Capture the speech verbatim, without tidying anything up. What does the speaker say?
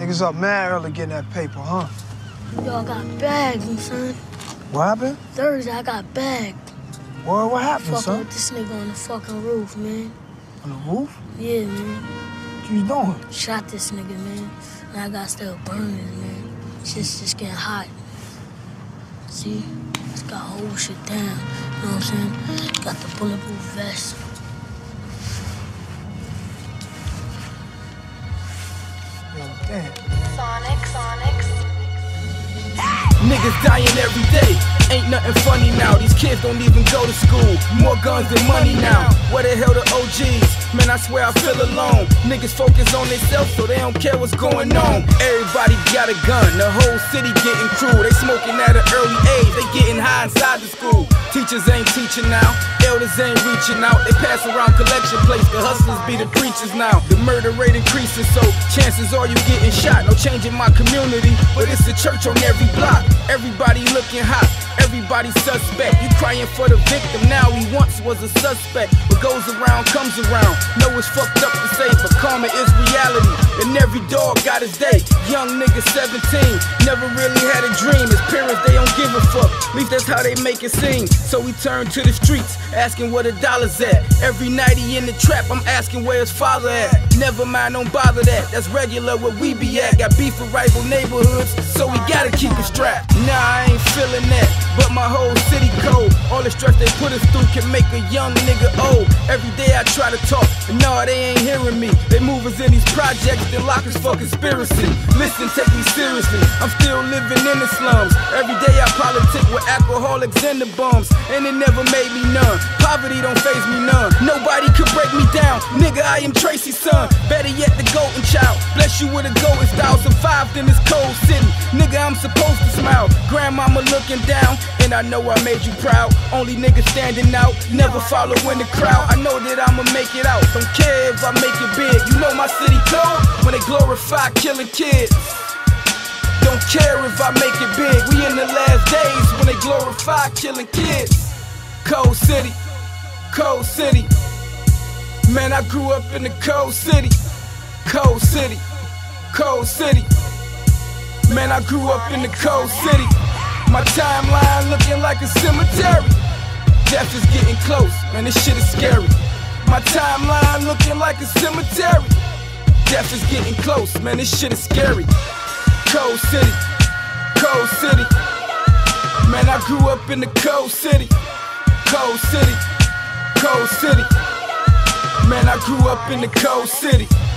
Niggas up mad early getting that paper, huh? Yo, I got bagged, son. What happened? Thursday, I got bagged. Boy, what happened, Fucking son? with this nigga on the fucking roof, man. On the roof? Yeah, man. What you doing? Shot this nigga, man. Now I got still burning, man. Shit's just getting hot. See? Just got whole shit down. You know what I'm saying? Got the bulletproof vest. Yo, damn. Sonic, Sonic. Niggas dying every day, ain't nothing funny now. These kids don't even go to school, more guns than money now. Where the hell the O Gs? Man, I swear I feel alone. Niggas focus on themselves so they don't care what's going on. Everybody got a gun, the whole city getting cruel. They smoking at an early age, they getting high inside the school. Teachers ain't teaching now, elders ain't reaching out. They pass around collection plates, the hustlers be the preachers now. The murder rate increasing, so chances are you getting shot. No change in my community, but it's a church on every block. Everybody looking hot, everybody suspect. You crying for the victim, now he once was a suspect. What goes around comes around. Know it's fucked up to say, but karma is reality. And every dog got his day. Young nigga seventeen, never really had a dream. His parents, they don't give a fuck. At least that's how they make it seem. So we turn to the streets, asking where the dollar's at. Every night he in the trap, I'm asking where his father at. Never mind, don't bother that. That's regular where we be at. Got beef with rival neighborhoods, so we gotta keep it strapped. Nah, I ain't feeling that, but my whole city cold. All the stress they put us through can make a young nigga old. Every day I try to talk, and nah, they ain't hearing me. They move us in these projects, then lock us for conspiracy. Listen, take me seriously, I'm still living in the slums. Every day I politic with alcoholics and the bums, and it never made me none. Poverty don't faze me none, nobody could break me down. Nigga, I am Tracy's son, better yet the golden child. Bless you with a golden style, survived in this cold city. Nigga, I'm supposed to smile, grandmama looking down, and I know I made you proud. Only nigga standing out, never following the crowd. I know that I'ma make it out, don't care if I make it big. You know my city cold, when they glorify killing kids. Don't care if I make it big, we in the last days when they glorify killing kids. Cold city, cold city. Man, I grew up in the cold city. Cold city, cold city. Man, I grew up in the cold city. My timeline looking like a cemetery. Death is getting close, man, this shit is scary. My timeline looking like a cemetery. Death is getting close, man, this shit is scary. Cold city, cold city. Man, I grew up in the cold city. Cold city, cold city. Man, I grew up in the cold city.